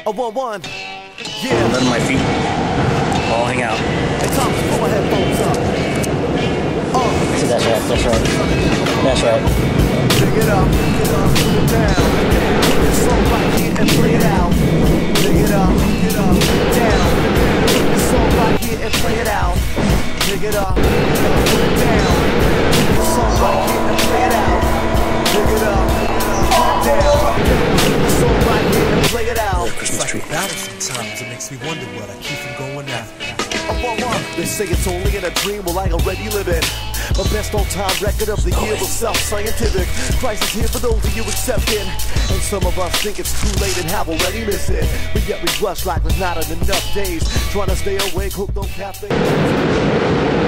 A 1-1. Yeah. Let my feet all hang out. Hey, Thomas, pull my headphones up. See, that's right. That's right. That's right. Pick it up, put it down. It's so right here and play it out. Pick it up, put it down. It's so right here and play it out. Pick it up, put it down. It's so right here and play it out. Pick it up, put it down. It's so right here and play it out. Christmas tree. About it sometimes, it makes me wonder what I keep from going after. They say it's only in a dream, well I already live it. A best on-time record of the year was self-scientific. Christ is here for those of you accepting. And some of us think it's too late and have already missed it. But yet we rush like there's not enough days. Trying to stay awake, hooked on caffeine.